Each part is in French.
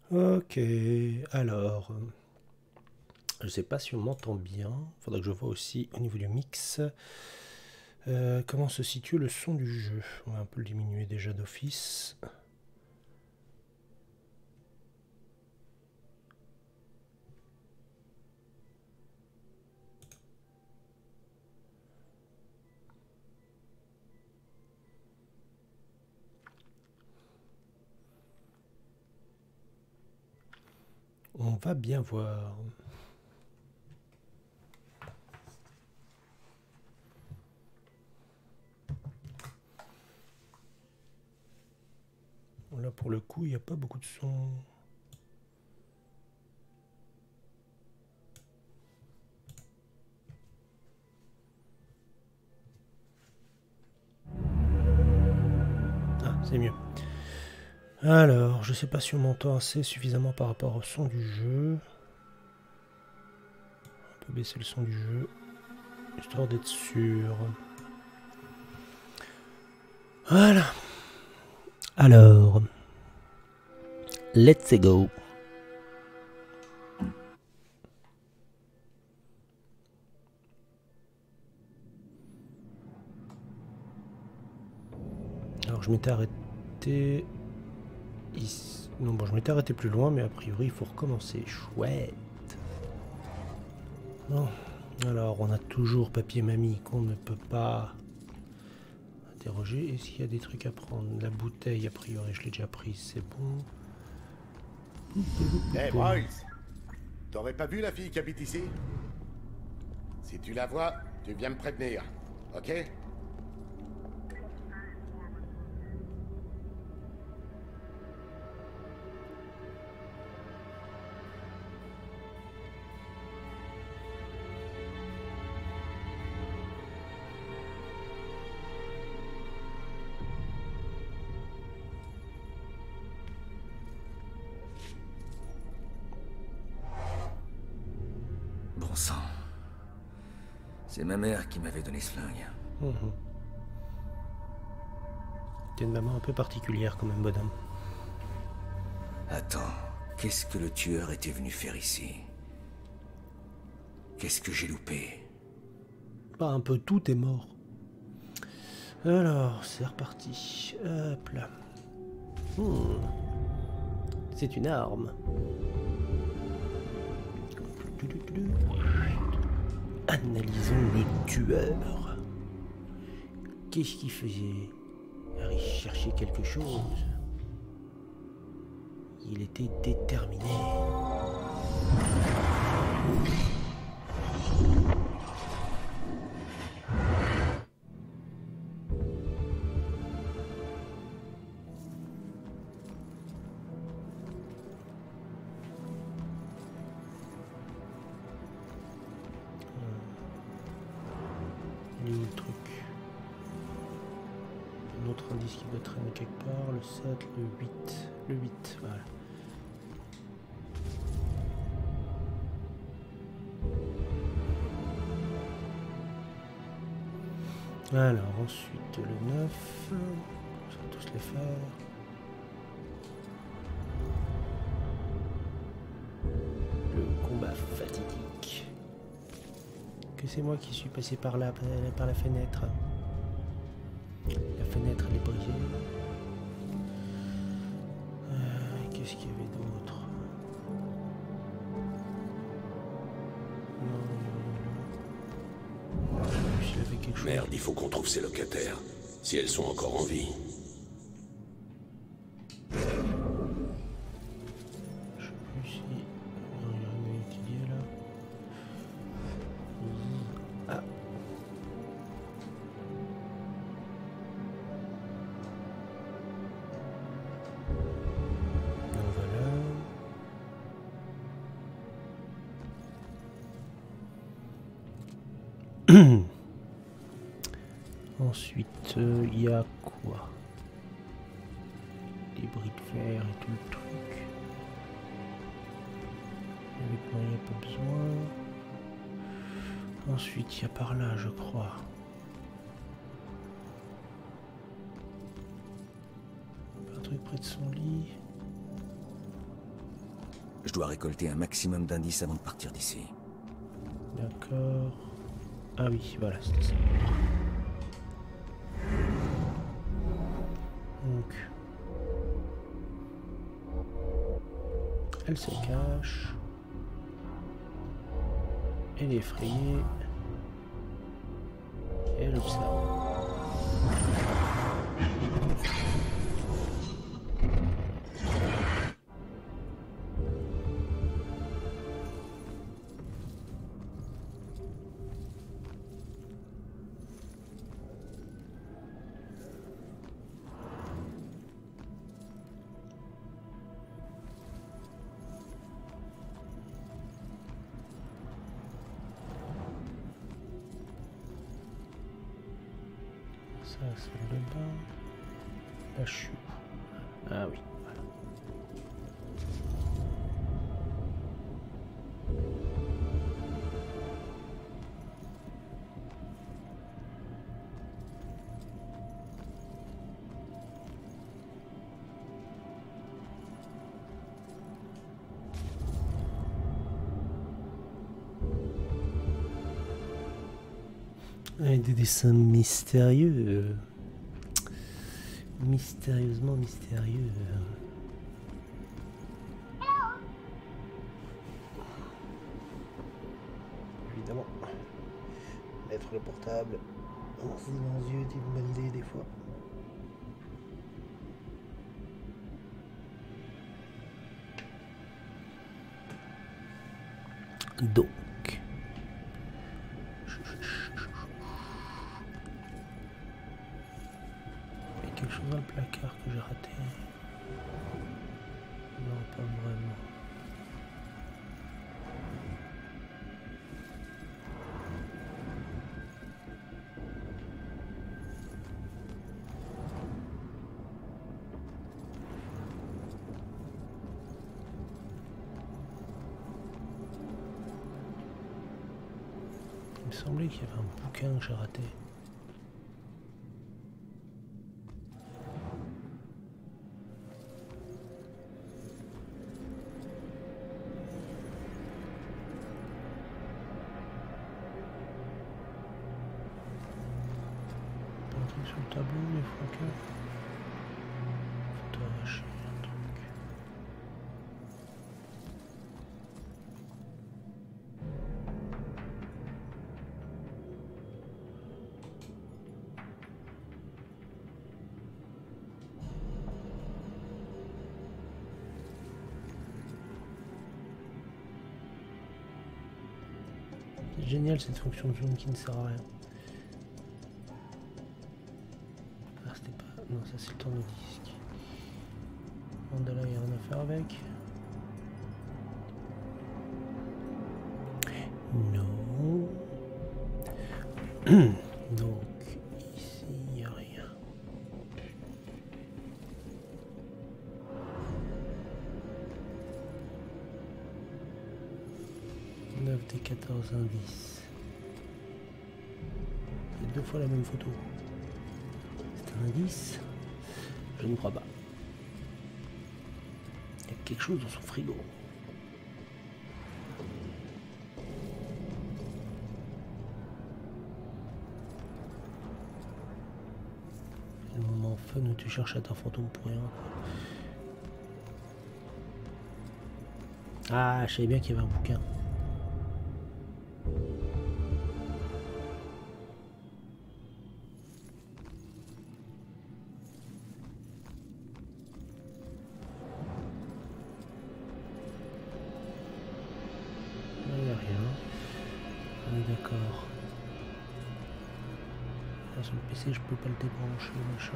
Ok, alors, je sais pas si on m'entend bien. Faudra que je vois aussi au niveau du mix comment se situe le son du jeu. On va un peu le diminuer déjà d'office. On va bien voir. Là, pour le coup, il n'y a pas beaucoup de son. Ah, c'est mieux. Alors, je sais pas si on m'entend assez suffisamment par rapport au son du jeu. On peut baisser le son du jeu, histoire d'être sûr. Voilà. Alors, let's go. Alors, je m'étais arrêté ici. Non, bon, je m'étais arrêté plus loin, mais a priori, il faut recommencer. Chouette. Bon, alors, on a toujours papier-mamie qu'on ne peut pas interroger. Est-ce qu'il y a des trucs à prendre? La bouteille, a priori, je l'ai déjà prise, c'est bon. Hey Bryce, t'aurais pas vu la fille qui habite ici? Si tu la vois, tu viens me prévenir, ok? Bon sang. C'est ma mère qui m'avait donné ce flingue. T'es une maman un peu particulière quand même, bonhomme. Attends, qu'est-ce que le tueur était venu faire ici? Qu'est-ce que j'ai loupé? Pas un peu tout est mort. Alors, c'est reparti. Hop là. C'est une arme. Analysons le tueur. Qu'est-ce qu'il faisait? Il cherchait quelque chose. Il était déterminé. Il est où le truc? Un autre indice qui doit traîner quelque part. Le 7, le 8. Le 8, voilà. Alors ensuite le 9, on va tous les faire. Le combat fatidique. Que c'est moi qui suis passé par là, par la fenêtre. La fenêtre elle est brisée. Qu'est-ce qu'il y avait d'autre? Merde, il faut qu'on trouve ces locataires, si elles sont encore en vie. Je sais plus si... Non, il y a rien à étudier là. Ah. Donc voilà. Ensuite, il y a quoi? Des briques de fer et tout le truc. Avec moi, il n'y a pas besoin. Ensuite, il y a par là, je crois. Un truc près de son lit. Je dois récolter un maximum d'indices avant de partir d'ici. D'accord. Ah oui, voilà, c'était ça. Donc... Elle se cache. Elle est effrayée. Et elle observe. Ça, c'est le bain. La chute. Ah oui. Voilà. Avec des dessins mystérieux. Mystérieusement mystérieux. Évidemment. Mettre le portable dans les yeux est une bonne idée des fois. Donc. Il y a quelque chose dans le placard que j'ai raté. Non, pas vraiment. Il me semblait qu'il y avait un bouquin que j'ai raté. Un truc sur le tableau, des fois que... Photo arrachée, un truc. C'est génial cette fonction de zoom qui ne sert à rien. Ah, c'était pas... Non, ça c'est le tourne-disque. Mandala, il n'y a rien à faire avec. Non. Donc, ici, il n'y a rien. Des 14 indices. C'est 2 fois la même photo. C'est un indice? Je ne crois pas. Il y a quelque chose dans son frigo. C'est le moment fun où tu cherches à ta fantôme pour rien. Ah, je savais bien qu'il y avait un bouquin. Il n'y a rien. On est d'accord. Sur le PC, je peux pas le débrancher, machin.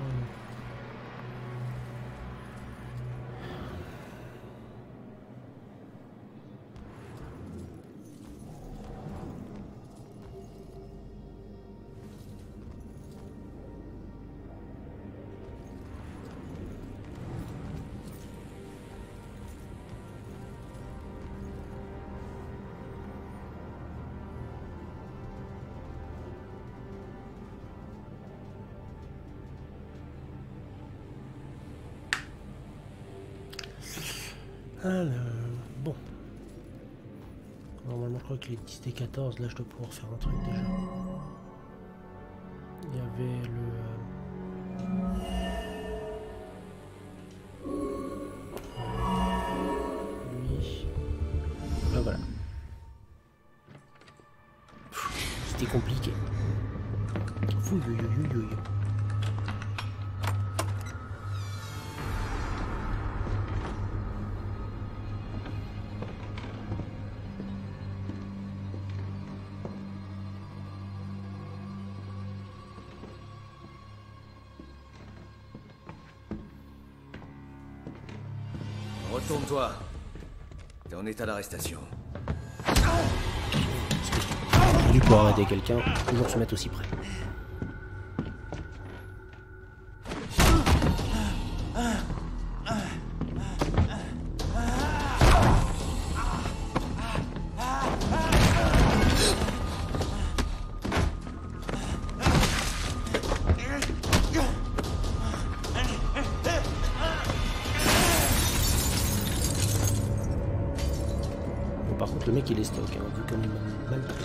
Alors, bon. crois qu'il est 10 des 14, là je dois pouvoir faire un truc déjà. Il y avait lui. Ah voilà. C'était compliqué. Fouillouillouillouille. Retourne-toi. T'es en état d'arrestation. J'ai dû pouvoir arrêter quelqu'un, toujours se mettre aussi près. Par contre, le mec il est stock, hein, vu comme il m'a maltraité.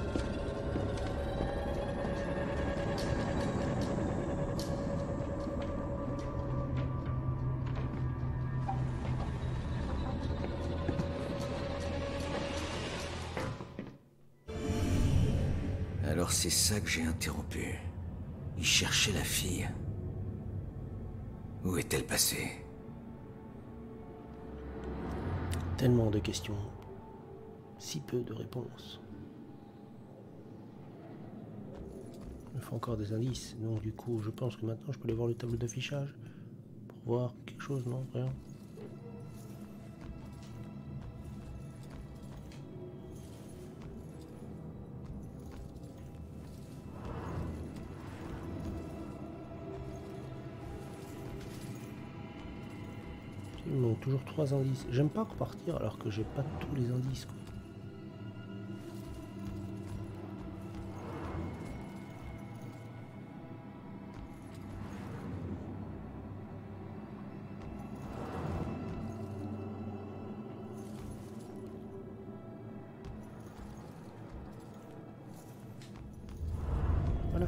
Alors c'est ça que j'ai interrompu. Il cherchait la fille. Où est-elle passée? Tellement de questions, si peu de réponses. Il me faut encore des indices, donc du coup je pense que maintenant je peux aller voir le tableau d'affichage pour voir quelque chose, non? Rien. Il me manque toujours 3 indices. J'aime pas repartir alors que j'ai pas tous les indices, quoi. Voilà.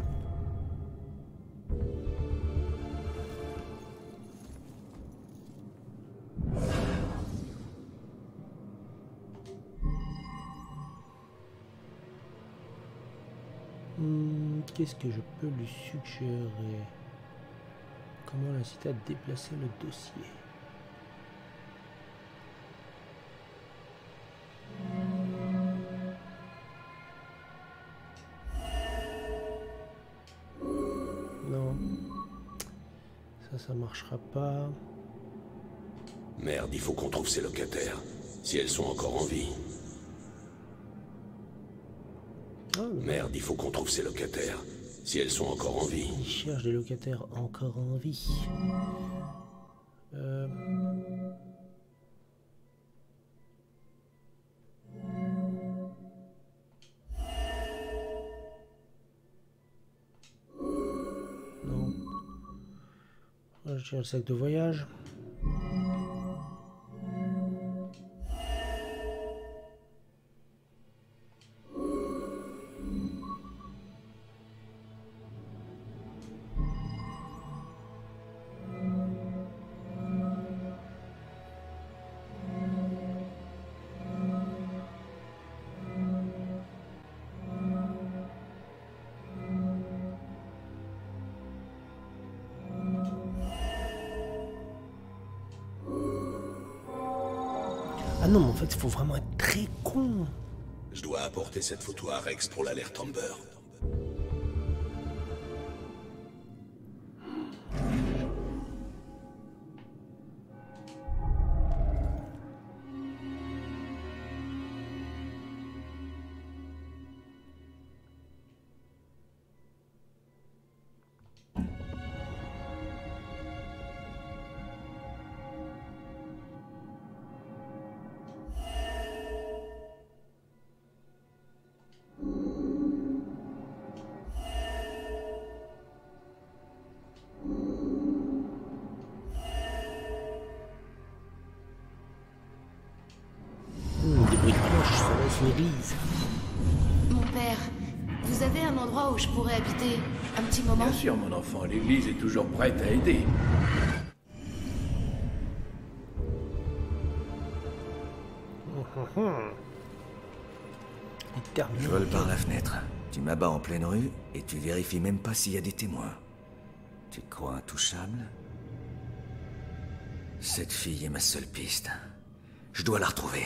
Qu'est-ce que je peux lui suggérer? Comment l'inciter à déplacer le dossier? Non. Ça marchera pas. Merde, il faut qu'on trouve ces locataires. Si elles sont encore en vie. Ah, Merde, il faut qu'on trouve ces locataires. Si elles sont encore en vie. il cherche des locataires encore en vie. Non. Je tire le sac de voyage. Ah non, mais en fait, il faut vraiment être très con. Je dois apporter cette photo à Rex pour l'alerte Amber. endroit où je pourrais habiter un petit moment? Bien sûr, mon enfant, l'église est toujours prête à aider. Je vole par la fenêtre. Tu m'abats en pleine rue et tu vérifies même pas s'il y a des témoins. Tu te crois intouchable? Cette fille est ma seule piste. Je dois la retrouver.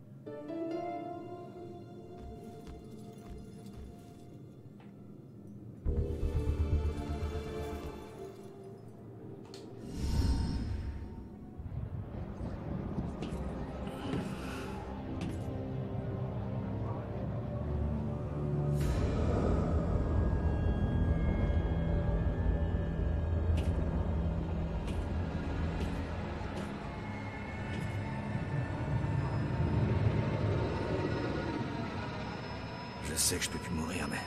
Je sais que je peux plus mourir, mais...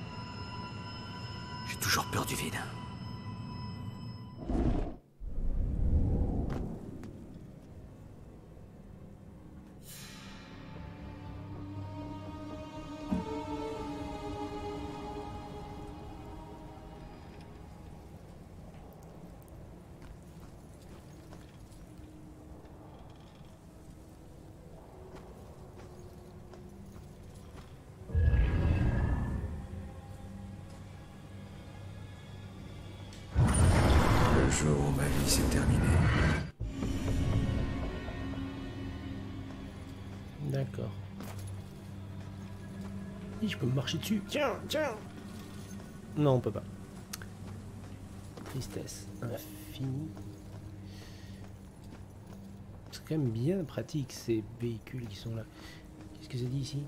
j'ai toujours peur du vide. Le jour où ma vie s'est terminée. D'accord. Oui, je peux me marcher dessus. Tiens, tiens. Non, on peut pas. Tristesse infinie. C'est quand même bien pratique ces véhicules qui sont là. Qu'est-ce que ça dit ici?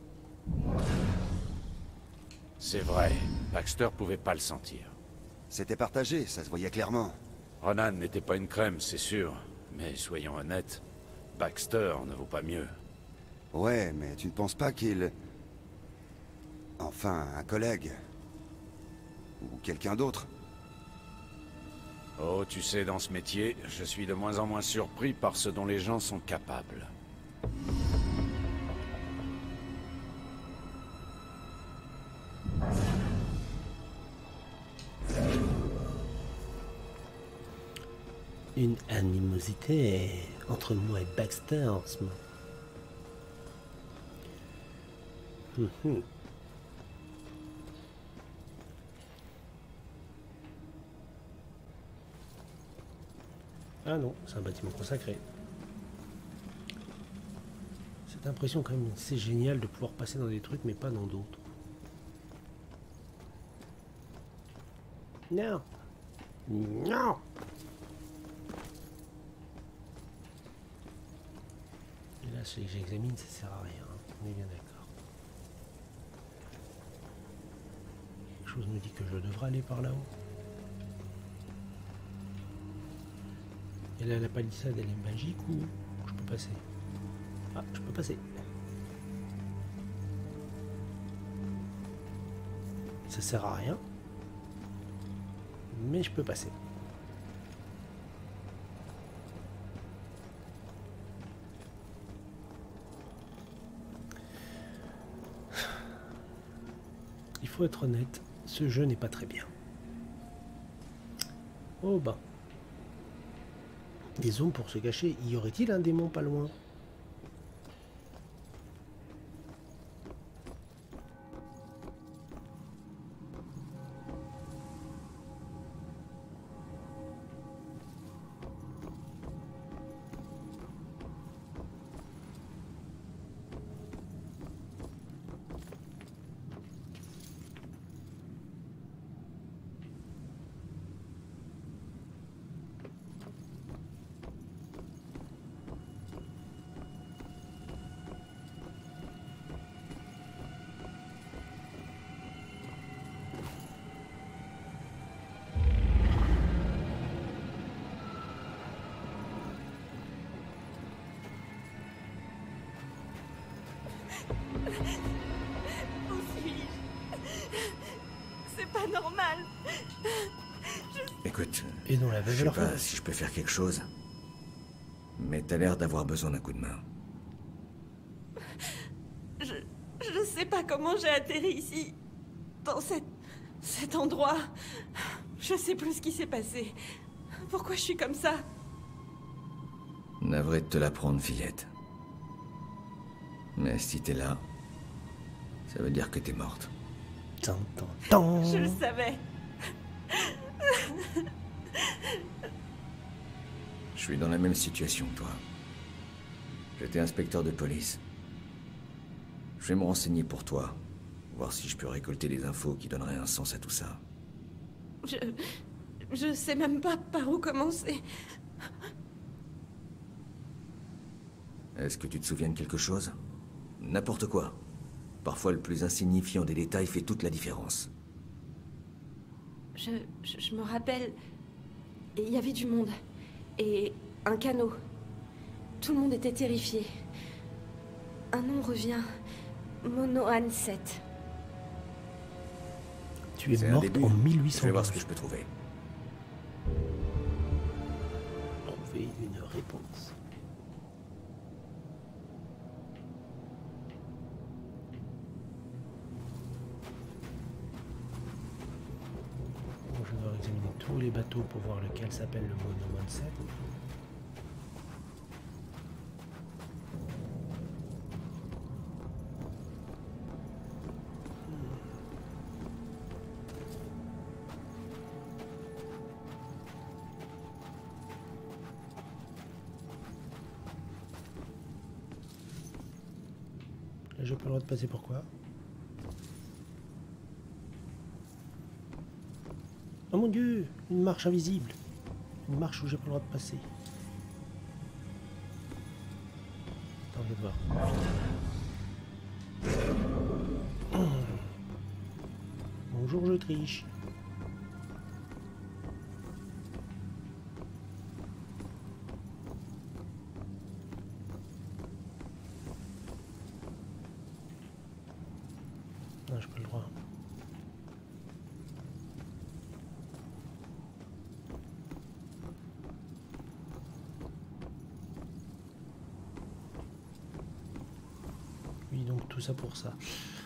C'est vrai, Baxter pouvait pas le sentir. C'était partagé, ça se voyait clairement. Ronan n'était pas une crème, c'est sûr. Mais soyons honnêtes, Baxter ne vaut pas mieux. Ouais, mais tu ne penses pas qu'il... Enfin, un collègue. Ou quelqu'un d'autre. Oh, tu sais, dans ce métier, je suis de moins en moins surpris par ce dont les gens sont capables. Une animosité entre moi et Baxter en ce moment. Ah non, c'est un bâtiment consacré. Cette impression quand même, c'est génial de pouvoir passer dans des trucs mais pas dans d'autres. Non. Non. Et là, celui que j'examine, ça sert à rien. On est bien d'accord. Quelque chose me dit que je devrais aller par là-haut. Et là, la palissade, elle est magique ou je peux passer? Ah, je peux passer. Ça sert à rien. Mais je peux passer. Il faut être honnête, ce jeu n'est pas très bien. Oh bah. Des zones pour se cacher. Y aurait-il un démon pas loin? Où suis-je? C'est pas normal. Écoute, Et non, la je veuve sais leur pas fait. si je peux faire quelque chose. Mais t'as l'air d'avoir besoin d'un coup de main. Je sais pas comment j'ai atterri ici. dans cet endroit. Je sais plus ce qui s'est passé. Pourquoi je suis comme ça? Navré de te l'apprendre, fillette. Mais si t'es là, ça veut dire que t'es morte. Tan, tan, tan. Je le savais. Je suis dans la même situation que toi. J'étais inspecteur de police. Je vais me renseigner pour toi, voir si je peux récolter des infos qui donneraient un sens à tout ça. Je sais même pas par où commencer. Est-ce que tu te souviens de quelque chose? N'importe quoi. Parfois, le plus insignifiant des détails fait toute la différence. Je me rappelle... Il y avait du monde. Et un canot. Tout le monde était terrifié. Un nom revient. Monohan 7. Tu es C'est un morte début. en Je 1800. vais voir ce que je peux trouver. Trouver une réponse. Bon, je vais devoir examiner tous les bateaux pour voir lequel s'appelle le Monohan 7. Là, j'ai pas le droit de passer, pourquoi? Oh mon dieu, une marche invisible. Une marche où j'ai pas le droit de passer. Attends, je vais devoir. Bonjour, je triche. Non, j'ai pas le droit. Oui, donc tout ça pour ça.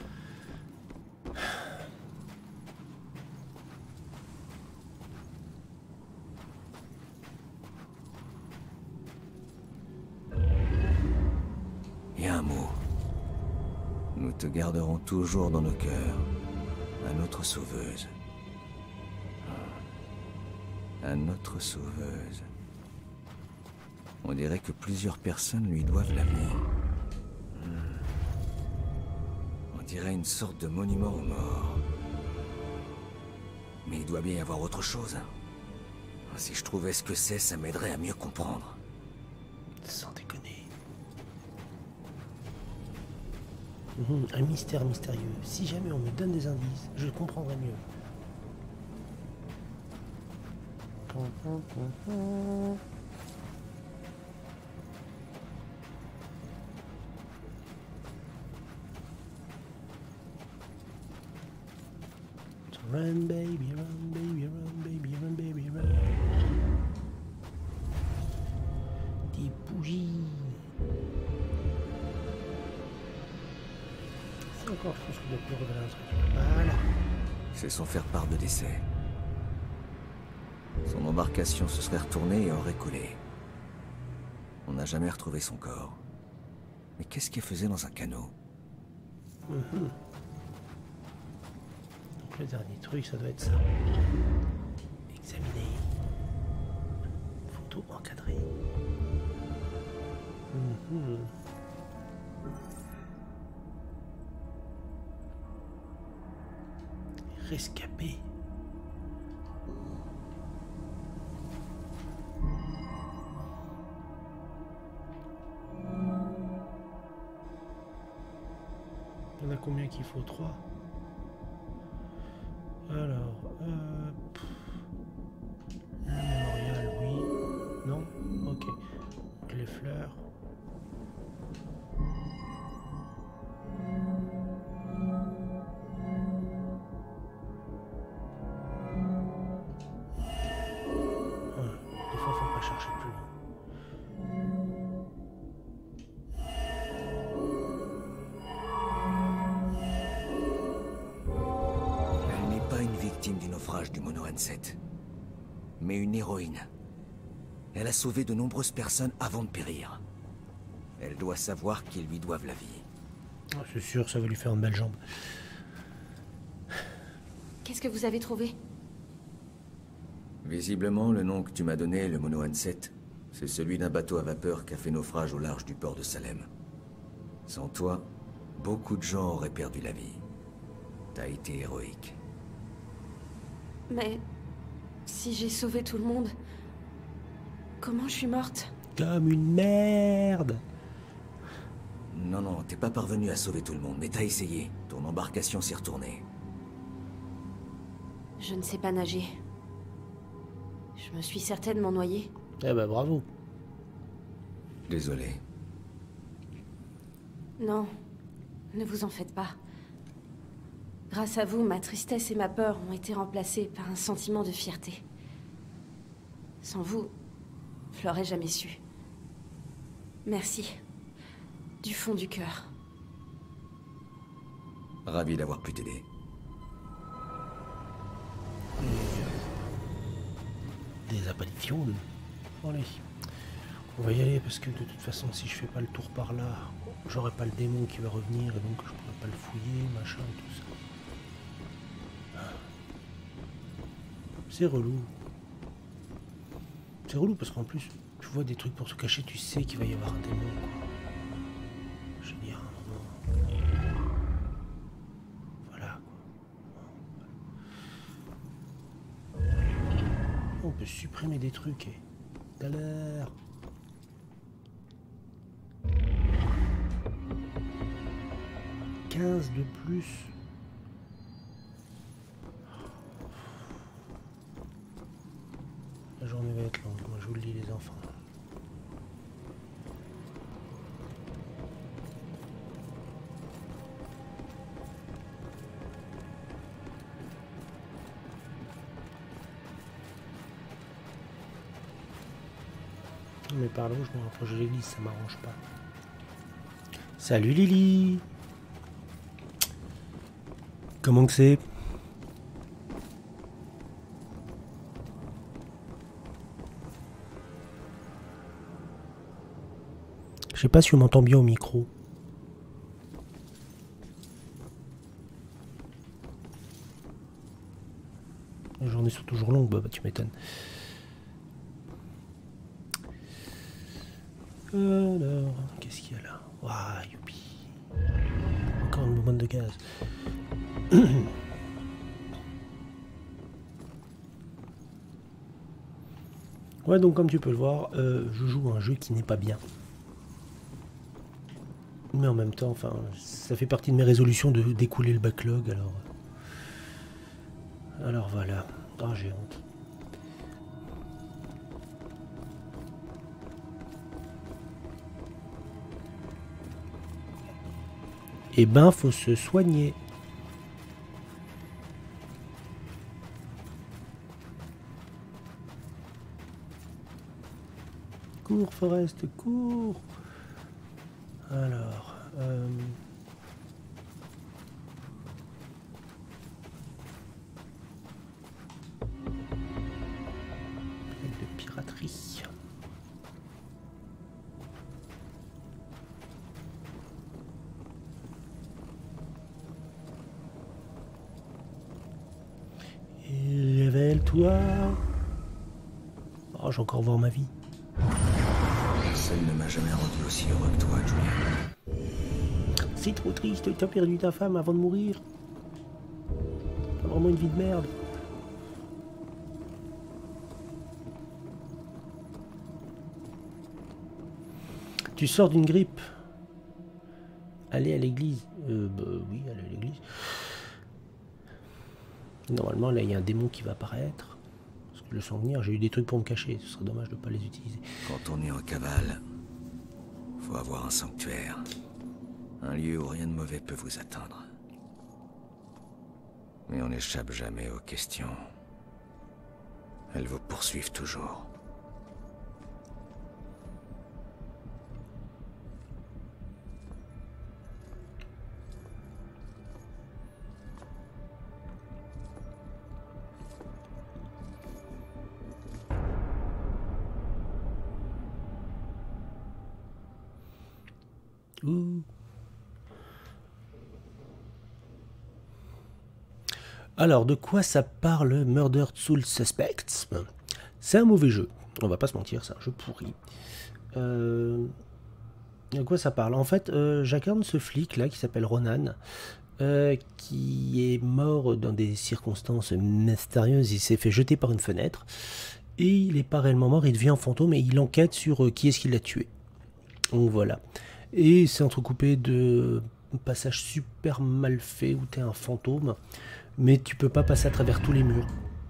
Il y a un mot. Nous te garderons toujours dans nos cœurs. À notre sauveuse. À notre sauveuse. On dirait que plusieurs personnes lui doivent la vie. On dirait une sorte de monument aux morts. Mais il doit bien y avoir autre chose. Si je trouvais ce que c'est, ça m'aiderait à mieux comprendre. Sans déconner. Un mystère mystérieux. Si jamais on me donne des indices, je comprendrai mieux. Run baby, run baby, run baby, run baby, run. Des bougies. C'est encore plus que de plus révéler un truc. Voilà. C'est son faire-part de décès. Son embarcation se serait retournée et aurait coulé. On n'a jamais retrouvé son corps. Mais qu'est-ce qu'elle faisait dans un canot? Donc le dernier truc, ça doit être ça. Examiner. Photo encadrée. Rescapé. Il y en a combien qu'il faut? 3. Alors, le mémorial, oui. Non? Ok. Donc les fleurs. Voilà. Des fois, faut pas chercher plus loin. victime du naufrage du Mono N7. Mais une héroïne. Elle a sauvé de nombreuses personnes avant de périr. Elle doit savoir qu'ils lui doivent la vie. Oh, c'est sûr, ça va lui faire une belle jambe. Qu'est-ce que vous avez trouvé? Visiblement, le nom que tu m'as donné, le Mono N7, c'est celui d'un bateau à vapeur qui a fait naufrage au large du port de Salem. Sans toi, beaucoup de gens auraient perdu la vie. T'as été héroïque. Mais... si j'ai sauvé tout le monde... comment je suis morte? Comme une merde. Non, non, t'es pas parvenu à sauver tout le monde, mais t'as essayé. Ton embarcation s'est retournée. Je ne sais pas nager. Je me suis certainement noyée. Eh ben bravo. Désolé. Non, ne vous en faites pas. Grâce à vous, ma tristesse et ma peur ont été remplacées par un sentiment de fierté. Sans vous, je l'aurais jamais su. Merci. Du fond du cœur. Ravi d'avoir pu t'aider. Des apparitions. Allez. On va y aller parce que de toute façon, si je fais pas le tour par là, j'aurai pas le démon qui va revenir et donc je pourrai pas le fouiller, machin, tout ça. C'est relou. C'est relou parce qu'en plus, tu vois des trucs pour se cacher, tu sais qu'il va y avoir un démon, quoi. Je veux dire, à un moment. Voilà, quoi. On peut supprimer des trucs et... tout à l'heure. De plus. La journée va être longue, moi je vous le dis les enfants. Mais par là où je me rapproche de l'église, ça m'arrange pas. Salut Lily! Comment que c'est? Je sais pas si on m'entend bien au micro. Les journées sont toujours longues, bah tu m'étonnes. Alors, qu'est-ce qu'il y a là? Waouh, youpi. Encore une bombe de gaz. Ouais, donc comme tu peux le voir, je joue à un jeu qui n'est pas bien. Mais en même temps, enfin, ça fait partie de mes résolutions de d'écouler le backlog, alors voilà. Ah, j'ai honte. Eh ben, faut se soigner. Cours, Forest, cours. Alors, de piraterie. Et révèle-toi. Oh, j'ai encore voir ma vie. Personne ne m'a jamais rendu aussi heureux que toi, Julia. C'est trop triste, t'as perdu ta femme avant de mourir. T'as vraiment une vie de merde. Tu sors d'une grippe. Allez à l'église. Bah oui, allez à l'église. Normalement, là, il y a un démon qui va apparaître. Parce que je le sens venir. J'ai eu des trucs pour me cacher. Ce serait dommage de ne pas les utiliser. Quand on est en cavale, faut avoir un sanctuaire. Un lieu où rien de mauvais peut vous attendre. Mais on n'échappe jamais aux questions. Elles vous poursuivent toujours. Ouh. Alors, de quoi ça parle Murder Soul Suspects? C'est un mauvais jeu. On va pas se mentir, c'est un jeu pourri. De quoi ça parle? En fait, j'incarne ce flic là qui s'appelle Ronan, qui est mort dans des circonstances mystérieuses. Il s'est fait jeter par une fenêtre et il n'est pas réellement mort, il devient un fantôme et il enquête sur qui est-ce qui l'a tué. Donc voilà. Et c'est entrecoupé de passages super mal faits où tu es un fantôme, mais tu peux pas passer à travers tous les murs.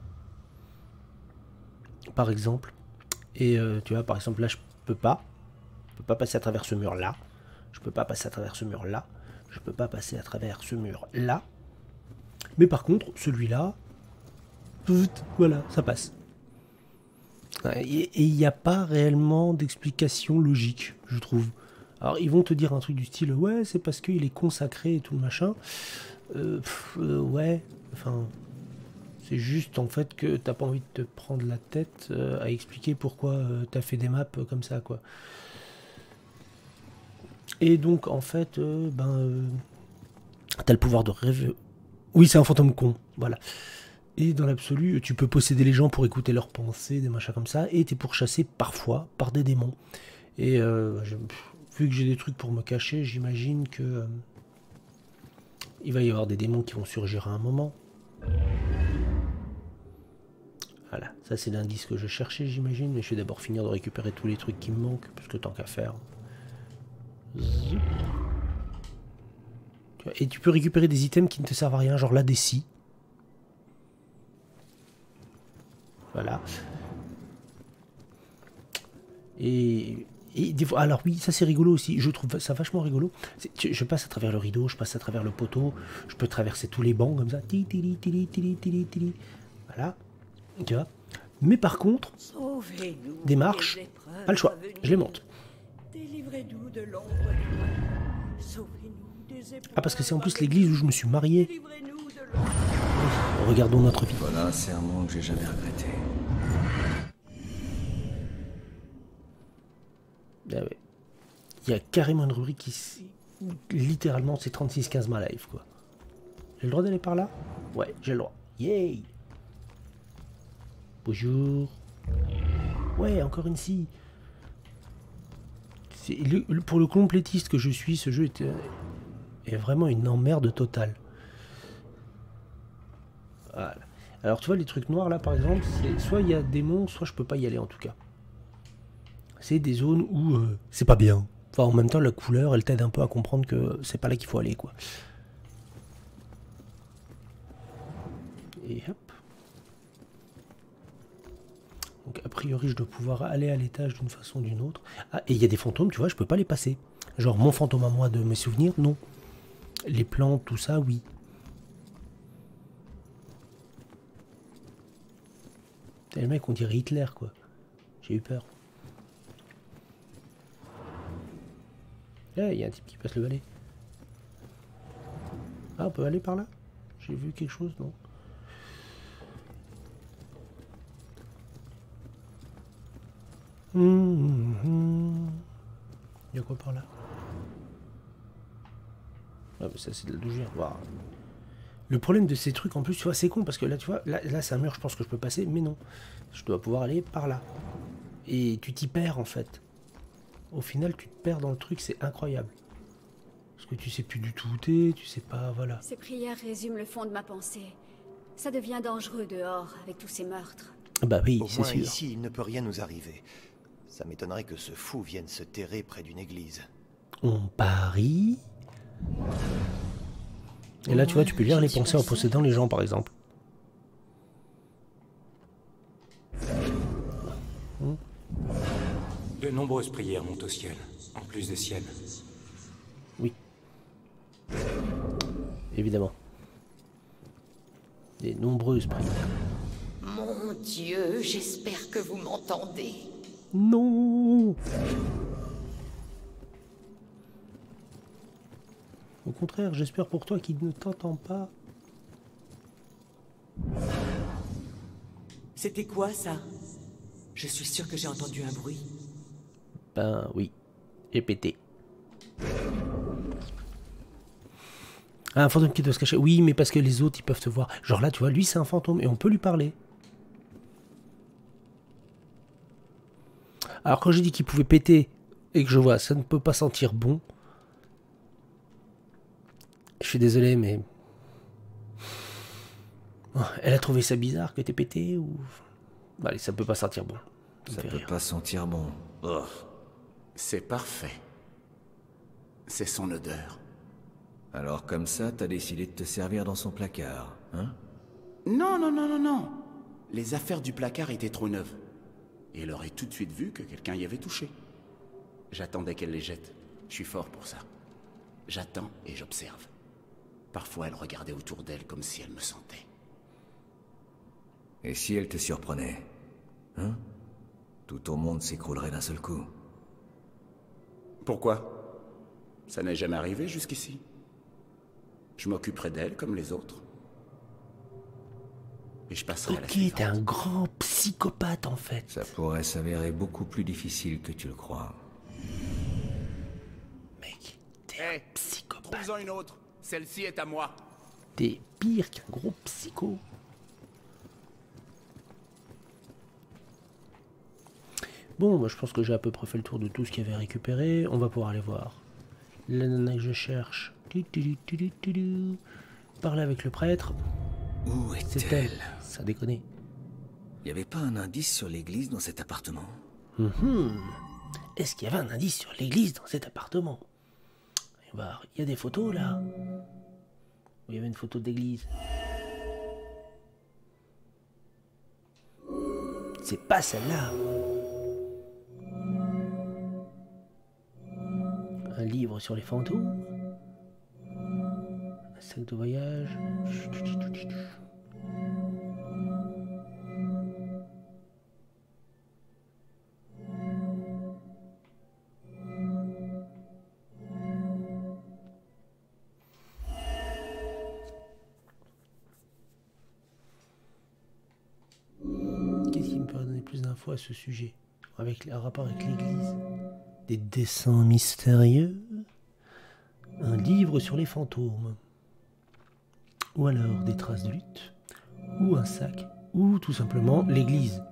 Par exemple. Et tu vois, par exemple, là, je peux pas passer à travers ce mur-là. Je peux pas passer à travers ce mur-là. Je peux pas passer à travers ce mur-là. Mais par contre, celui-là, voilà, ça passe. Et il n'y a pas réellement d'explication logique, je trouve. Alors, ils vont te dire un truc du style, ouais, c'est parce qu'il est consacré et tout le machin. Ouais, enfin... C'est juste en fait que t'as pas envie de te prendre la tête à expliquer pourquoi t'as fait des maps comme ça, quoi. Et donc en fait, t'as le pouvoir de rêver. Oui, c'est un fantôme con, voilà. Et dans l'absolu, tu peux posséder les gens pour écouter leurs pensées, des machins comme ça, et t'es pourchassé parfois par des démons. Et vu que j'ai des trucs pour me cacher, j'imagine que il va y avoir des démons qui vont surgir à un moment. Voilà, ça c'est l'indice que je cherchais, j'imagine, mais je vais d'abord finir de récupérer tous les trucs qui me manquent, parce que tant qu'à faire. Et tu peux récupérer des items qui ne te servent à rien, genre là des scies. Voilà. Et des fois, alors oui, ça c'est rigolo aussi, je trouve ça vachement rigolo. Je passe à travers le rideau, je passe à travers le poteau, je peux traverser tous les bancs comme ça. Voilà. Tu vois. Mais par contre, des marches, pas le choix, je les monte. Ah, parce que c'est en plus l'église où je me suis marié. Regardons notre vie. Voilà, c'est un moment que j'ai jamais regretté. Ah ouais. Il y a carrément une rubrique qui... Littéralement, c'est 36-15 ma life, quoi. J'ai le droit d'aller par là? Ouais, j'ai le droit. Yay! Bonjour. Ouais, encore une scie. Pour le complétiste que je suis, ce jeu est vraiment une emmerde totale. Voilà. Alors tu vois les trucs noirs là par exemple, soit il y a des monstres, soit je peux pas y aller en tout cas. C'est des zones où c'est pas bien. Enfin en même temps la couleur elle t'aide un peu à comprendre que c'est pas là qu'il faut aller, quoi. Et hop. Donc a priori je dois pouvoir aller à l'étage d'une façon ou d'une autre. Ah, et il y a des fantômes, tu vois, je peux pas les passer. Genre mon fantôme à moi de mes souvenirs, non. Les plantes, tout ça, oui. Le mec, on dirait Hitler, quoi. J'ai eu peur. Là, il y a un type qui passe le balai. Ah, on peut aller par là? J'ai vu quelque chose, non? Il y a quoi par là? Ah, mais ça, c'est de la doucheur. Wow. Le problème de ces trucs, en plus, tu vois, c'est con, parce que là, tu vois, là c'est un mur, je pense que je peux passer, mais non. Je dois pouvoir aller par là. Et tu t'y perds, en fait. Au final, tu te perds dans le truc, c'est incroyable. Parce que tu sais plus du tout où t'es, tu sais pas, voilà. Ces prières résument le fond de ma pensée. Ça devient dangereux dehors, avec tous ces meurtres. Bah oui, c'est sûr. Au moins ici, il ne peut rien nous arriver. Ça m'étonnerait que ce fou vienne se terrer près d'une église. On parie... Et là, tu vois, tu peux lire les pensées en possédant les gens, par exemple. De nombreuses prières montent au ciel, en plus des siennes. Oui. Évidemment. Des nombreuses prières. Mon Dieu, j'espère que vous m'entendez. Non. Au contraire, j'espère pour toi qu'il ne t'entend pas. C'était quoi ça? Je suis sûr que j'ai entendu un bruit. Ben oui, j'ai pété. Ah, un fantôme qui doit se cacher. Oui, mais parce que les autres, ils peuvent te voir. Genre là, tu vois, lui, c'est un fantôme et on peut lui parler. Alors, quand j'ai dit qu'il pouvait péter et que je vois, ça ne peut pas sentir bon. Je suis désolé, mais... Oh, elle a trouvé ça bizarre que t'aies pété ou... Bah, allez, ça peut pas sentir bon. Ça peut pas sentir bon. Oh. C'est parfait. C'est son odeur. Alors comme ça, t'as décidé de te servir dans son placard, hein? Non, non, non, non, non. Les affaires du placard étaient trop neuves. Et elle aurait tout de suite vu que quelqu'un y avait touché. J'attendais qu'elle les jette. Je suis fort pour ça. J'attends et j'observe. Parfois, elle regardait autour d'elle comme si elle me sentait. Et si elle te surprenait? Hein? Tout ton monde s'écroulerait d'un seul coup. Pourquoi? Ça n'est jamais arrivé jusqu'ici. Je m'occuperai d'elle comme les autres. Et je passerai à la suivante. Ok, t'es un grand psychopathe en fait. Ça pourrait s'avérer beaucoup plus difficile que tu le crois. Mec, t'es un psychopathe. Trouve-en une autre. Celle-ci est à moi. T'es pire qu'un gros psycho. Bon, moi je pense que j'ai à peu près fait le tour de tout ce qu'il y avait récupéré. On va pouvoir aller voir. La nana que je cherche. Parler avec le prêtre. Où est-elle? C'est elle. Ça déconne. Il n'y avait pas un indice sur l'église dans cet appartement? Est-ce qu'il y avait un indice sur l'église dans cet appartement? Il y a des photos là. Il y avait une photo d'église. C'est pas celle-là. Un livre sur les fantômes. Un sac de voyage. Qu'est-ce qui me peut donner plus d'infos à ce sujet? Avec un rapport avec l'église? Des dessins mystérieux? Un livre sur les fantômes? Ou alors des traces de lutte? Ou un sac? Ou tout simplement l'église?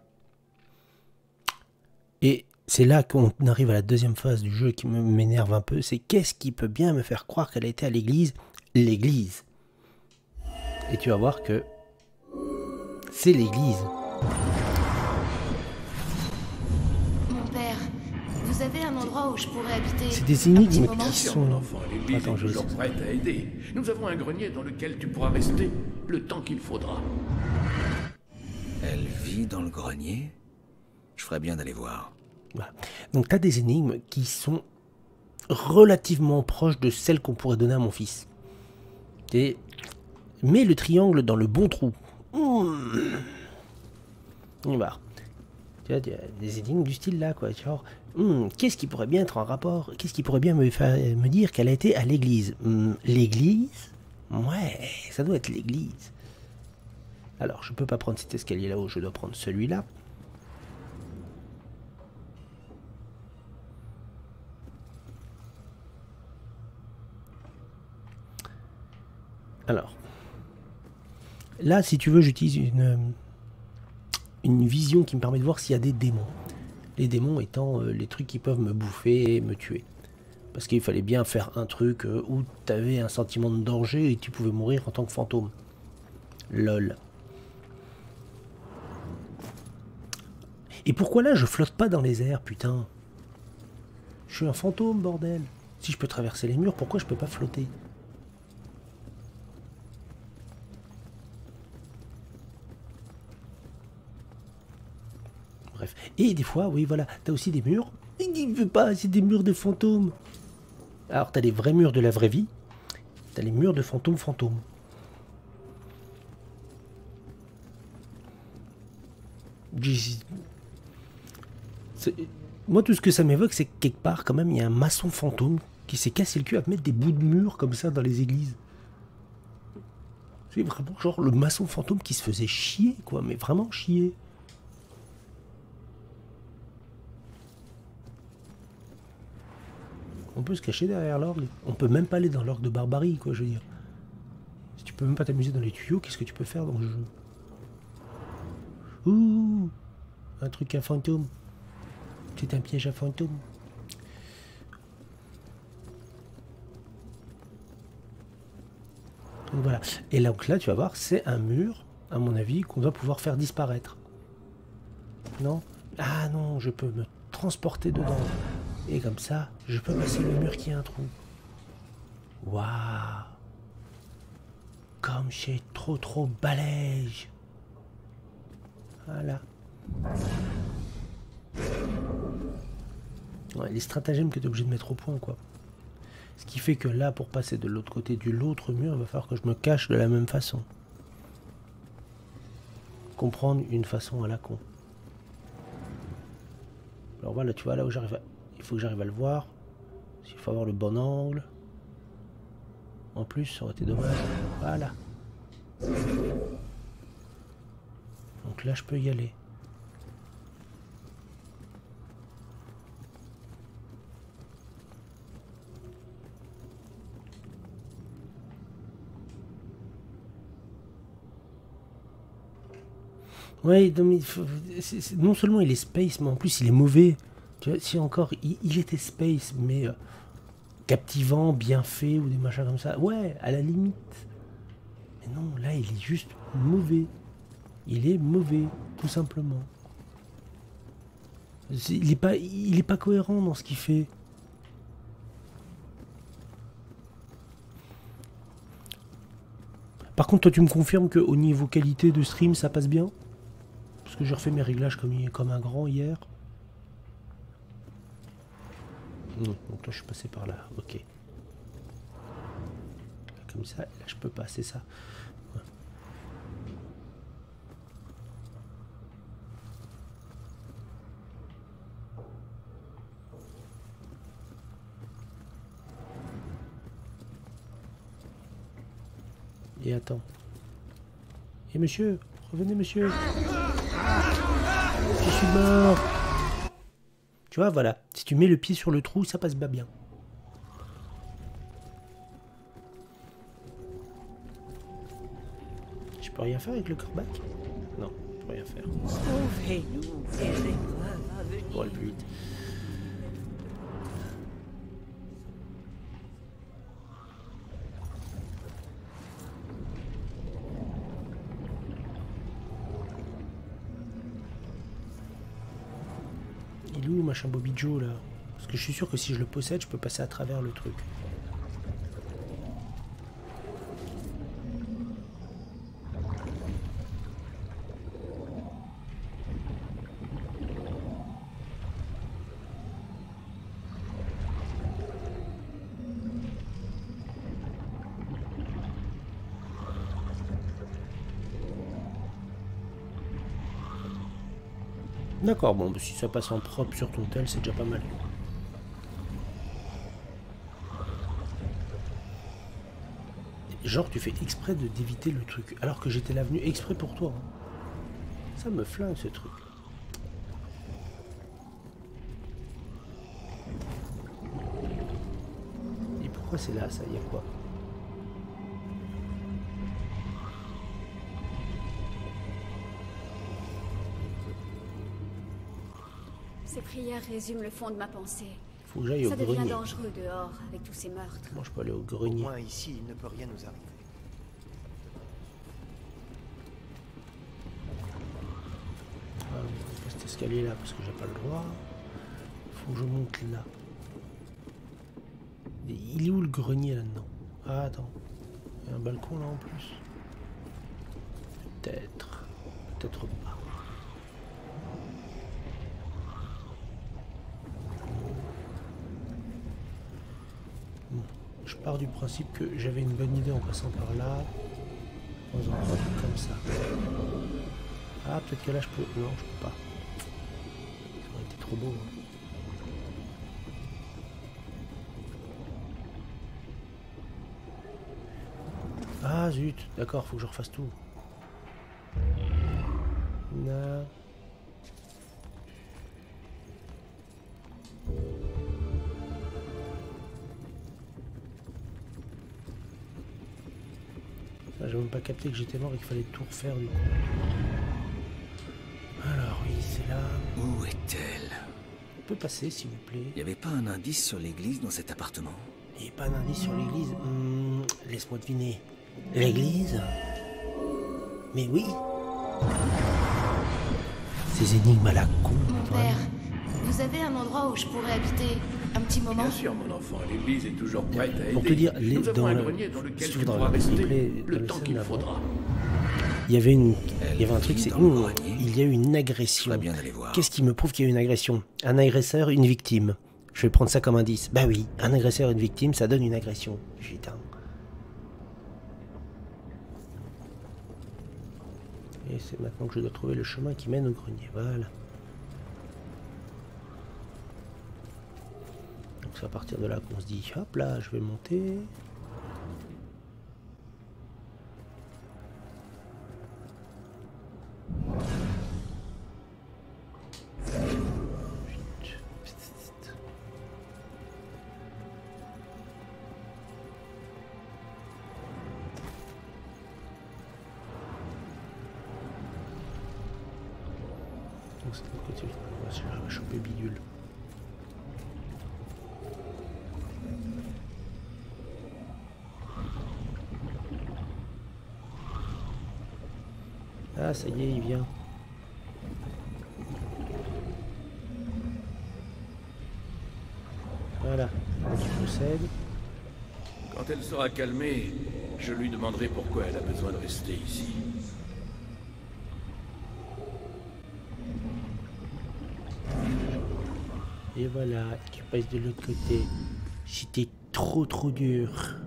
Et c'est là qu'on arrive à la deuxième phase du jeu qui m'énerve un peu, c'est qu'est-ce qui peut bien me faire croire qu'elle a été à l'église? L'église. Et tu vas voir que c'est l'église. Mon père, vous avez un endroit où je pourrais habiter? C'est des énigmes qui sont... enfant, l'église est toujours prête à aider. Nous avons un grenier dans lequel tu pourras rester le temps qu'il faudra. Elle vit dans le grenier? Je ferais bien d'aller voir. Voilà. Donc tu as des énigmes qui sont relativement proches de celles qu'on pourrait donner à mon fils. Et mets le triangle dans le bon trou. Bah. Tu vois, il y a des énigmes du style là, quoi. Genre, qu'est-ce qui pourrait bien être en rapport? Qu'est-ce qui pourrait bien me dire qu'elle a été à l'église? L'église? Ouais, ça doit être l'église. Alors, je peux pas prendre cet escalier là-haut, je dois prendre celui-là. Alors, là, si tu veux, j'utilise une vision qui me permet de voir s'il y a des démons. Les démons étant les trucs qui peuvent me bouffer et me tuer. Parce qu'il fallait bien faire un truc où tu avais un sentiment de danger et tu pouvais mourir en tant que fantôme. Lol. Et pourquoi là, je flotte pas dans les airs, putain? Je suis un fantôme, bordel. Si je peux traverser les murs, pourquoi je peux pas flotter? Bref. Et des fois, oui, voilà, t'as aussi des murs. Il ne veut pas, c'est des murs de fantômes. Alors, t'as les vrais murs de la vraie vie. T'as les murs de fantômes. Moi, tout ce que ça m'évoque, c'est que quelque part, quand même, il y a un maçon fantôme qui s'est cassé le cul à mettre des bouts de murs comme ça dans les églises. C'est vraiment genre le maçon fantôme qui se faisait chier, quoi, mais vraiment chier. On peut se cacher derrière l'orgue. On peut même pas aller dans l'orgue de barbarie, quoi, je veux dire. Si tu peux même pas t'amuser dans les tuyaux, qu'est-ce que tu peux faire dans le jeu? Ouh, un truc à fantôme. C'est un piège à fantôme. Donc voilà. Et donc là, tu vas voir, c'est un mur, à mon avis, qu'on doit pouvoir faire disparaître. Non? Ah non, je peux me transporter dedans. Et comme ça, je peux passer le mur qui a un trou. Waouh! Comme c'est trop balèze. Voilà. Ouais, les stratagèmes que tu es obligé de mettre au point, quoi. Ce qui fait que là, pour passer de l'autre côté de l'autre mur, il va falloir que je me cache de la même façon. Comprendre une façon à la con. Alors voilà, tu vois, là où j'arrive à... Il faut que j'arrive à le voir. Il faut avoir le bon angle. En plus, ça aurait été dommage. Voilà. Donc là, je peux y aller. Ouais, non seulement il est space, mais en plus il est mauvais. Tu vois, si encore il était space, mais captivant, bien fait ou des machins comme ça, ouais, à la limite. Mais non, là il est juste mauvais. Il est mauvais, tout simplement. Il est pas cohérent dans ce qu'il fait. Par contre, toi tu me confirmes qu'au niveau qualité de stream, ça passe bien? Parce que j'ai refait mes réglages comme un grand hier. Donc là je suis passé par là, ok. Comme ça, là je peux pas, c'est ça. Ouais. Et attends. Et monsieur, revenez monsieur. Je suis mort. Tu vois, voilà. Si tu mets le pied sur le trou, ça passe pas bien. Je peux rien faire avec le corbac? Non, je peux rien faire. Sauvez-nous des épreuves à venir. Pour aller plus vite. Il est où machin Bobby Joe là? Parce que je suis sûr que si je le possède, je peux passer à travers le truc. D'accord, bon, bah, si ça passe en propre sur ton tel, c'est déjà pas mal. Genre, tu fais exprès d'éviter le truc, alors que j'étais là venu exprès pour toi. Hein. Ça me flingue ce truc. Et pourquoi c'est là, ça? Y a quoi? Ces prières résument le fond de ma pensée. Faut que j'aille au grenier. Ça devient dangereux dehors avec tous ces meurtres. Moi, je peux aller au grenier. Au moins ici, il ne peut rien nous arriver. Ah, on passe cet escalier là parce que j'ai pas le droit. Faut que je monte là. Il est où le grenier là-dedans? Ah, attends. Il y a un balcon là en plus. Peut-être. Peut-être pas. Je pars du principe que j'avais une bonne idée en passant par là. Dans un truc comme ça. Ah, peut-être que là je peux... Non, je peux pas. Ça aurait été trop beau. Hein. Ah zut, d'accord, faut que je refasse tout. Non. j'ai même pas capté que j'étais mort et qu'il fallait tout refaire du coup. Alors oui, c'est là. Où est-elle? On peut passer s'il vous plaît. Il n'y avait pas un indice sur l'église dans cet appartement? Il n'y a pas un indice sur l'église. Laisse-moi deviner. L'église? Mais oui. Ces énigmes à la con. Mon père, vous avez un endroit où je pourrais habiter un petit moment? Bien sûr, mon enfant, l'église est toujours prête à aider. Pour te dire, nous avons un grenier dans lequel tu pourras rester le temps qu'il faudra. Il y avait un truc, c'est il y a eu une agression. Qu'est-ce qui me prouve qu'il y a eu une agression? Un agresseur, une victime. Je vais prendre ça comme indice. Bah oui, un agresseur et une victime, ça donne une agression. Putain. Et c'est maintenant que je dois trouver le chemin qui mène au grenier. Voilà. Donc c'est à partir de là qu'on se dit, hop là, je vais monter. Donc c'est de l'autre côté, je vais choper bidule. Ah ça y est, il vient. Voilà, il possède. Quand elle sera calmée, je lui demanderai pourquoi elle a besoin de rester ici. Et voilà, tu passes de l'autre côté. C'était trop dur.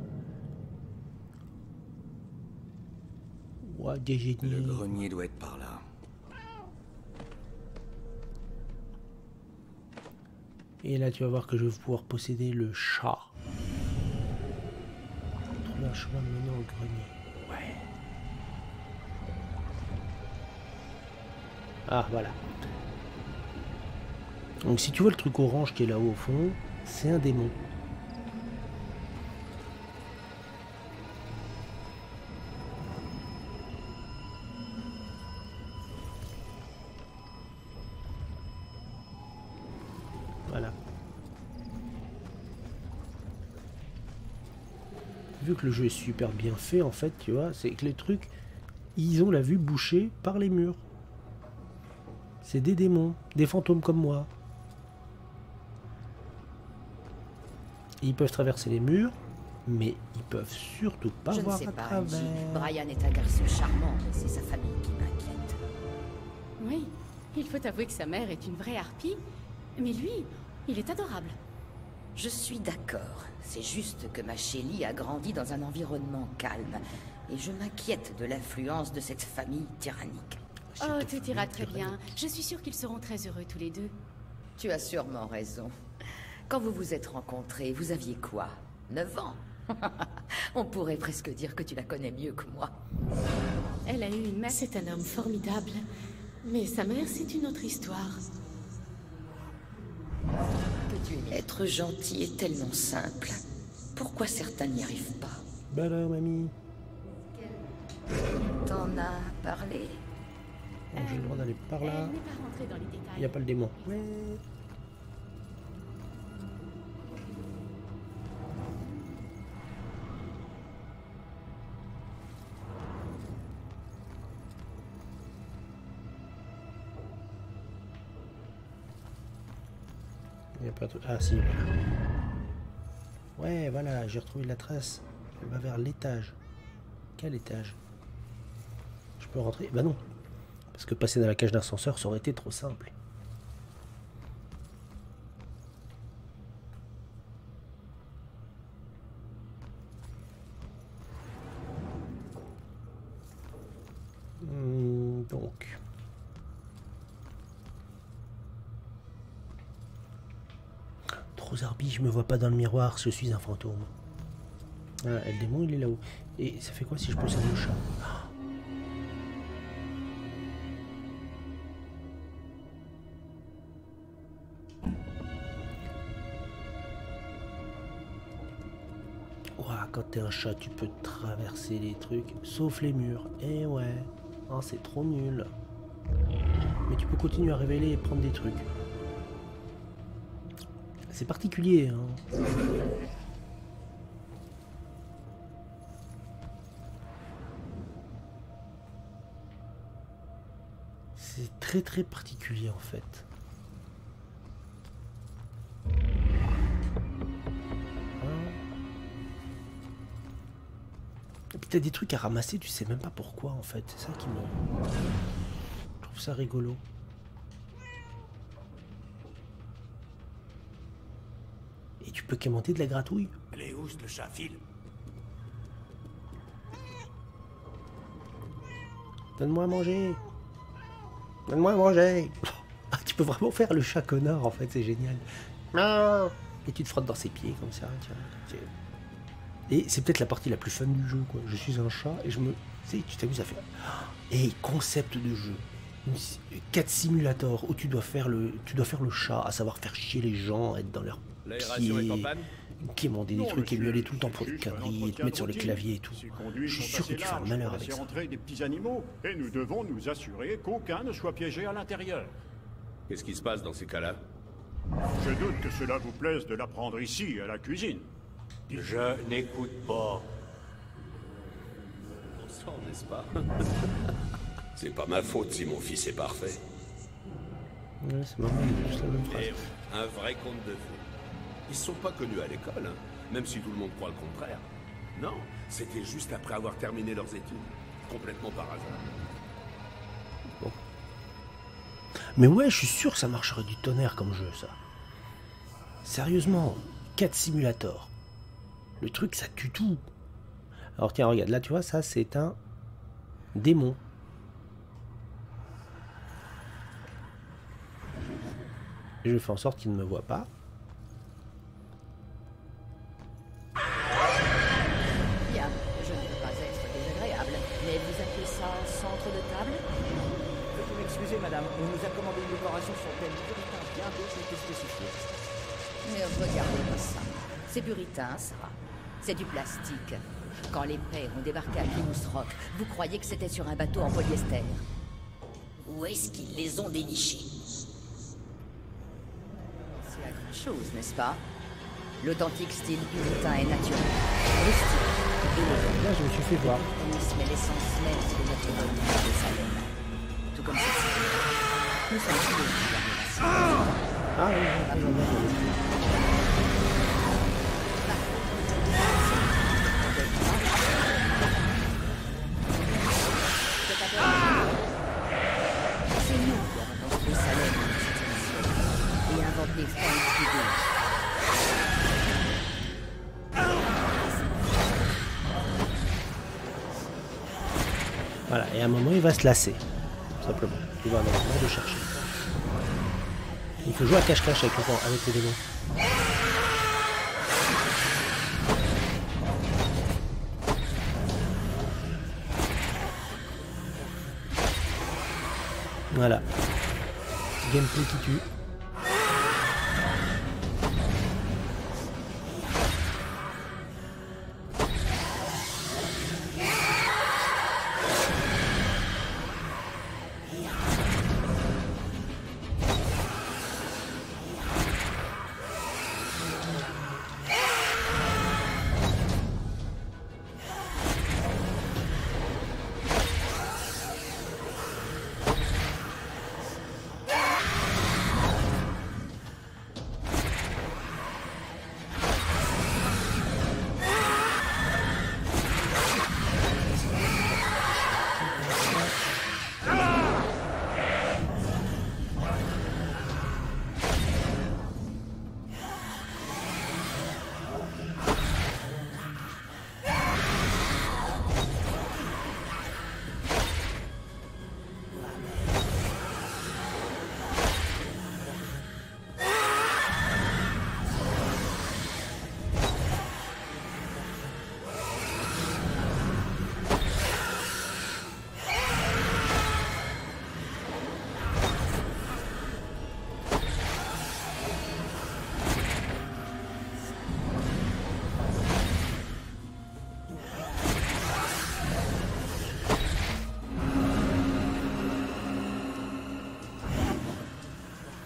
Ouah, des génies. Le grenier doit être par là. Et là, tu vas voir que je vais pouvoir posséder le chat. Trouver un chemin menant au grenier. Ouais. Ah, voilà. Donc si tu vois le truc orange qui est là-haut au fond, c'est un démon. Voilà. Vu que le jeu est super bien fait, en fait, tu vois, c'est que les trucs, ils ont la vue bouchée par les murs. C'est des démons, des fantômes comme moi. Ils peuvent traverser les murs, mais ils peuvent surtout pas voir à travers. Brian est un garçon charmant, mais c'est sa famille qui m'inquiète. Oui, il faut avouer que sa mère est une vraie harpie, mais lui, il est adorable. Je suis d'accord. C'est juste que ma Shelly a grandi dans un environnement calme, et je m'inquiète de l'influence de cette famille tyrannique. Oh, tout ira très bien. Je suis sûre qu'ils seront très heureux tous les deux. Tu as sûrement raison. Quand vous vous êtes rencontrés, vous aviez quoi? 9 ans? On pourrait presque dire que tu la connais mieux que moi. Elle a eu une mère... C'est un homme formidable. Mais sa mère, c'est une autre histoire. Être gentil est tellement simple. Pourquoi certains n'y arrivent pas? Bah alors, mamie. T'en as parlé? Bon, j'ai le droit d'aller par là. Il n'y a pas le démon. Ouais. Il n'y a pas de... Ah si, voilà. Ouais, voilà, j'ai retrouvé la trace. Elle va vers l'étage. Quel étage? Je peux rentrer? Bah non. Parce que passer dans la cage d'ascenseur, ça aurait été trop simple. Donc... Trop zarbi, je me vois pas dans le miroir, je suis un fantôme. Ah, le démon, il est là-haut. Et ça fait quoi si je possède le chat? Waouh. Ah, quand t'es un chat, tu peux traverser les trucs, sauf les murs. Eh ouais, oh, c'est trop nul. Mais tu peux continuer à révéler et prendre des trucs. C'est particulier, hein. C'est très très particulier en fait. Et puis t'as des trucs à ramasser, tu sais même pas pourquoi en fait. C'est ça qui me... Je trouve ça rigolo. Et tu peux quémenter de la gratouille. Les housses, le chat file. Donne-moi à manger. Donne-moi à manger. Ah, tu peux vraiment faire le chat connard en fait, c'est génial. Et tu te frottes dans ses pieds comme ça. Tiens. Et c'est peut-être la partie la plus fun du jeu, quoi. Je suis un chat et je me... Tu sais, tu t'amuses à faire... Et concept de jeu. 4 simulators où tu dois faire le chat, à savoir faire chier les gens, être dans leur pieds, quémander des trucs et miauler tout le temps pour des conneries et te mettre sur les claviers et tout. Je suis sûr que tu fais un malheur avec ça. Des petits animaux et nous devons nous assurer qu'aucun ne soit piégé à l'intérieur. Qu'est-ce qui se passe dans ces cas-là? Je doute que cela vous plaise de l'apprendre ici, à la cuisine. Je n'écoute pas. On sent, n'est-ce pas? C'est pas ma faute si mon fils est parfait. Ouais, c'est marrant, juste la même phrase. Un vrai conte de fées. Ils sont pas connus à l'école, hein, même si tout le monde croit le contraire. Non, c'était juste après avoir terminé leurs études. Complètement par hasard. Bon. Mais ouais, je suis sûr que ça marcherait du tonnerre comme jeu, ça. Sérieusement, 4 simulators. Le truc, ça tue tout. Alors tiens, regarde, là, tu vois, ça, c'est un démon. Je fais en sorte qu'il ne me voit pas. Bien, je ne veux pas être désagréable, mais vous appelez ça centre de table? Veuillez m'excuser, madame, on nous a commandé une décoration sur thème puritain bien d'autres spécifié. Mais regardez-moi ça. C'est puritain, ça. C'est du plastique. Quand les pères ont débarqué à Plymouth Rock, vous croyez que c'était sur un bateau en polyester? Où est-ce qu'ils les ont dénichés? C'est à grand chose, n'est-ce pas? L'authentique style puritain est naturel, rustique, élégant. Là, je me suis fait voir. Le puritanisme est l'essence même de notre monument de Salem. Tout comme ceci. Nous sommes tous les Ah oui, c'est nous qui avons construit Salem au XVIIe siècle et inventé Thanksgiving. Voilà, et à un moment, il va se lasser. Tout simplement. Il va avoir marre de chercher. Il faut jouer à cache-cache avec les démons. Voilà. Gameplay qui tue.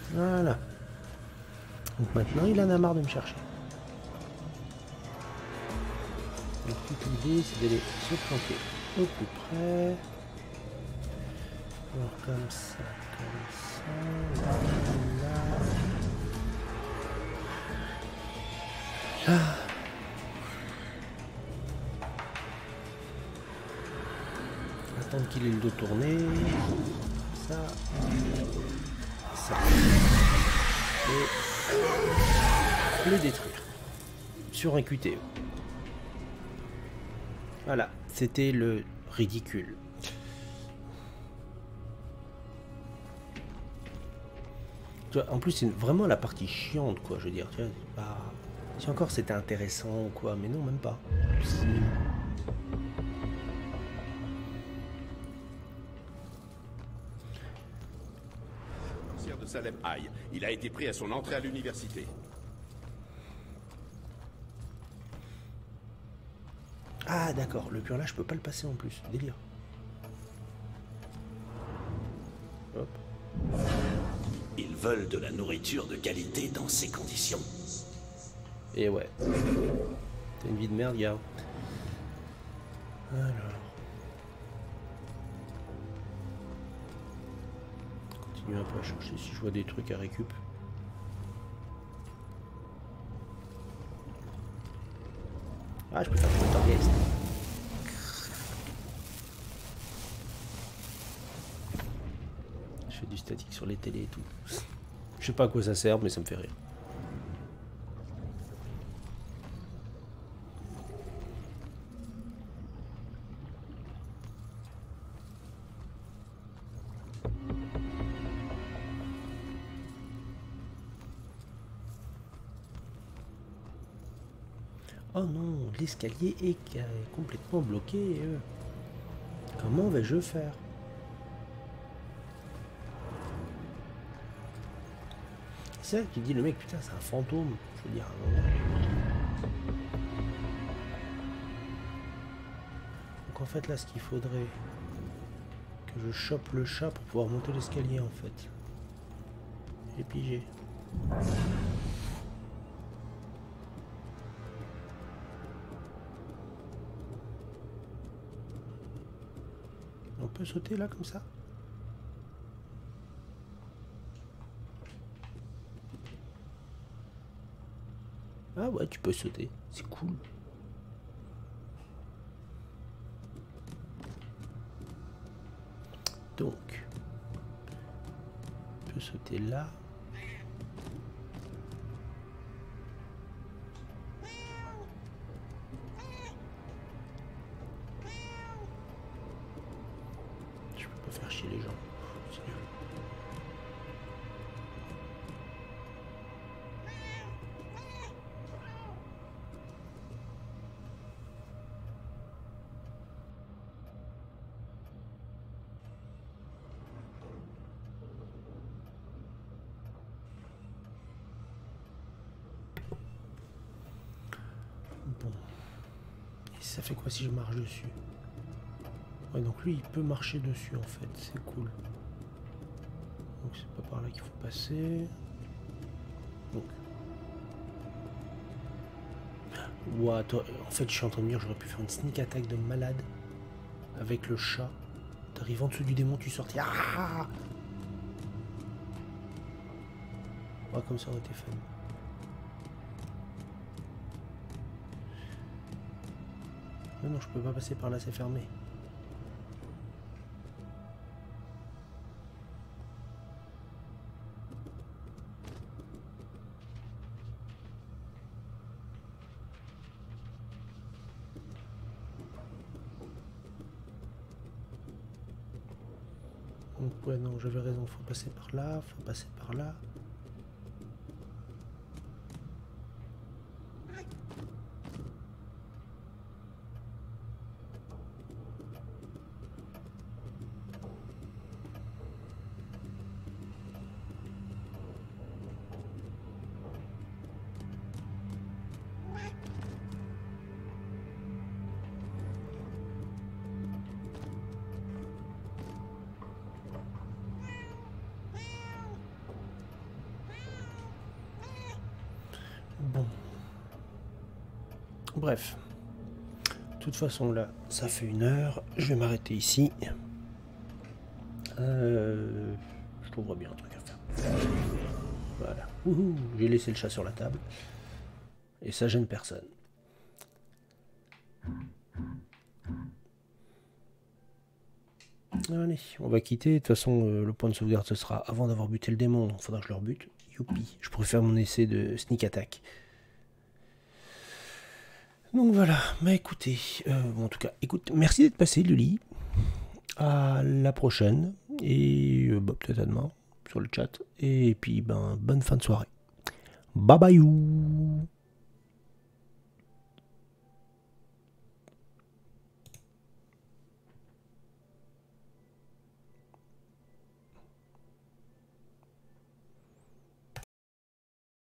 Voilà. Donc maintenant, il en a marre de me chercher. Donc toute l'idée, c'est d'aller se planter au plus près. Alors comme ça, là, là. Là. Attendre qu'il ait le dos tourné. Ça. Ça. Et le détruire. Sur un QTE. Voilà, c'était le ridicule. Tu vois, en plus, c'est vraiment la partie chiante, quoi. Je veux dire, tu vois, bah, si encore c'était intéressant ou quoi, mais non, même pas. De Salem High. Il a été pris à son entrée à l'université. Ah d'accord, le pur là je peux pas le passer en plus, délire. Hop. Ils veulent de la nourriture de qualité dans ces conditions. Et ouais. T'as une vie de merde, gars. Alors. Continue un peu à chercher si je vois des trucs à récup. Ah, je peux faire le target. Je fais du statique sur les télés et tout. Je sais pas à quoi ça sert, mais ça me fait rire. Oh non, l'escalier est complètement bloqué. Comment vais-je faire? C'est ça qui dit le mec, putain, c'est un fantôme. Je veux dire, à un moment. Donc en fait, là, ce qu'il faudrait que je chope le chat pour pouvoir monter l'escalier, en fait. J'ai pigé. On peut sauter là comme ça? Ah ouais, tu peux sauter, c'est cool. Donc, on peut sauter là. Je peux pas faire chier les gens. C'est nul. Bon. Et ça fait quoi si je marche dessus? Ouais, donc lui il peut marcher dessus en fait, c'est cool. Donc c'est pas par là qu'il faut passer. Donc. Ouah, toi, en fait je suis en train de me dire j'aurais pu faire une sneak attack de malade avec le chat. T'arrives en dessous du démon, tu sortis. Ah, ouais, comme ça aurait été fun. Mais non, je peux pas passer par là, c'est fermé. Donc ouais, non, j'avais raison, faut passer par là, faut passer par là. Bref. De toute façon, là, ça fait 1 heure. Je vais m'arrêter ici. Je trouverai bien un truc à faire. Voilà. J'ai laissé le chat sur la table. Et ça gêne personne. Allez, on va quitter. De toute façon, le point de sauvegarde, ce sera avant d'avoir buté le démon. Donc, il faudra que je le rebute. Youpi. Je pourrais faire mon essai de sneak attack. Donc voilà. Bah écoutez, bon, en tout cas, écoute, merci d'être passé, Luli. À la prochaine. Et bah, peut-être à demain sur le chat. Et puis, ben, bonne fin de soirée. Bye bye.